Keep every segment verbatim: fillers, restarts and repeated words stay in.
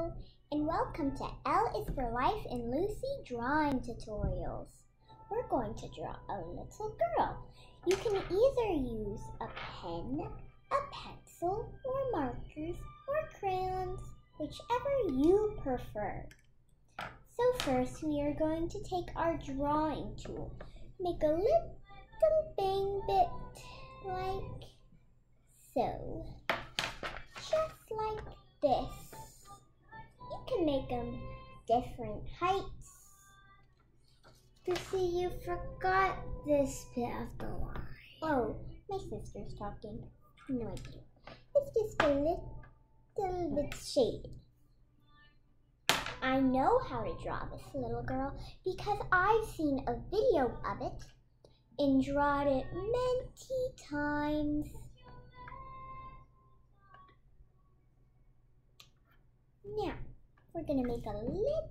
Hello, and welcome to L is for Life and Lucy Drawing Tutorials. We're going to draw a little girl. You can either use a pen, a pencil, or markers, or crayons, whichever you prefer. So first we are going to take our drawing tool, make a little bang bit like so, just like this. You can make them different heights. Lucy, you forgot this bit of the line. Oh, my sister's talking. No idea. It's just a little bit shaded. I know how to draw this little girl because I've seen a video of it and drawn it many times. Now, we're going to make a little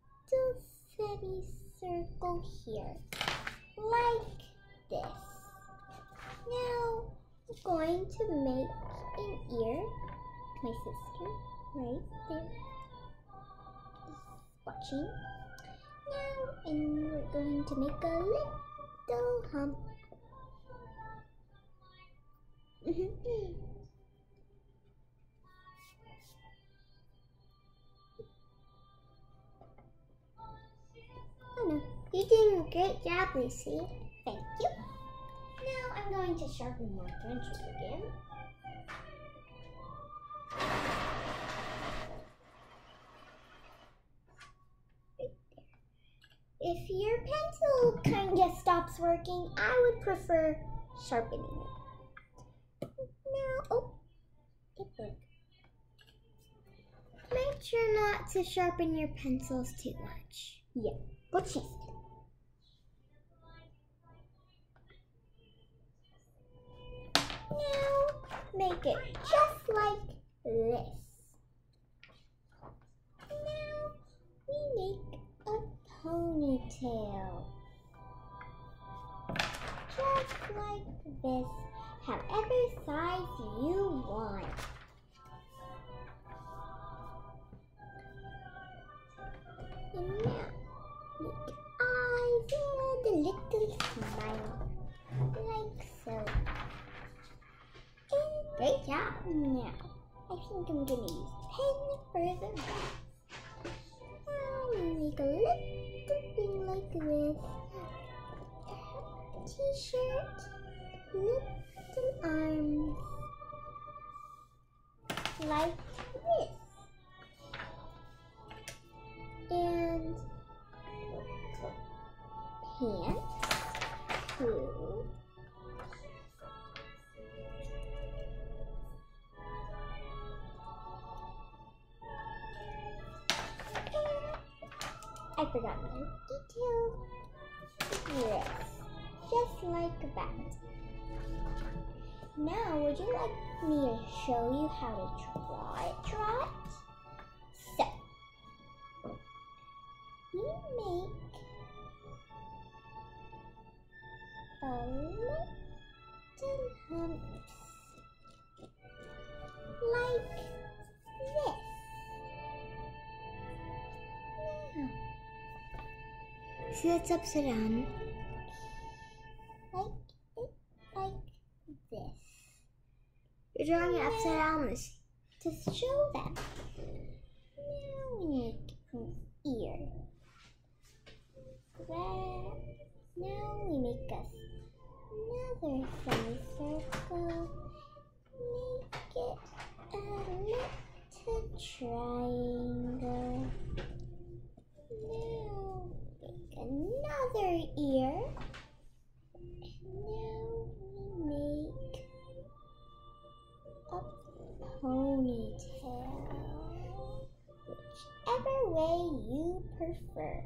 semicircle here, like this. Now, we're going to make an ear. My sister, right there, is watching. Now, and we're going to make a little hump. Oh no, you're doing a great job, Lucy. Thank you. Now I'm going to sharpen my pencil again. Right there. If your pencil kind of stops working, I would prefer sharpening it. Now, oh, it broke. Make sure not to sharpen your pencils too much. Yeah, what she said. Now, make it just like this. Now, we make a ponytail. Just like this, however size you want. And now, make eyes and a little smile, like so. And great job! Now, I think I'm gonna use pen for the rest. Now we make a little thing like this. T-shirt, little arms, like this. And pants too. I forgot my detail. Yes, just like that. Now, would you like me to show you how to draw it? Draw it? So, you make a little humps like this. Now, See, that's upside down. like it like this. You're drawing it upside down, Lucy. To show them. Now we make an ear. That. Now we make us another semicircle. Make it a little triangle. Now make another ear. Now we make a ponytail. Whichever way you prefer.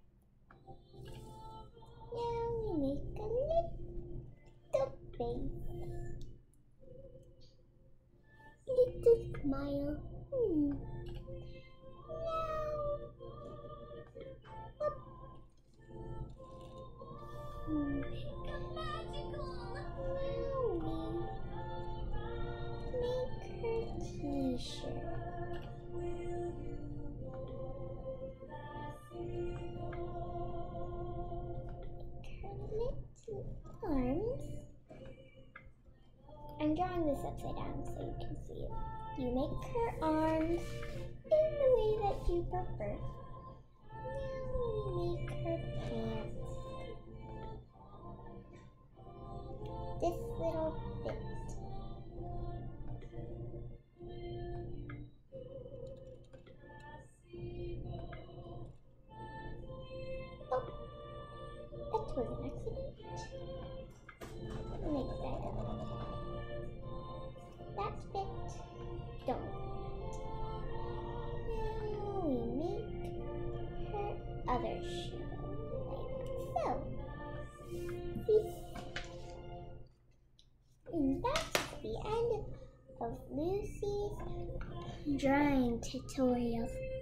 Now we make a little face. Little smile. Hmm. Now, up. Hmm. Now we make her t-shirt. upside down so you can see it. You make her arms in the way that you prefer. Now we make her pants. This little bit. Oh, that was an accident. Make that up. That bit. Don't. Now we make her other shoe. Like so. See? And that's the end of Lucy's drawing tutorials.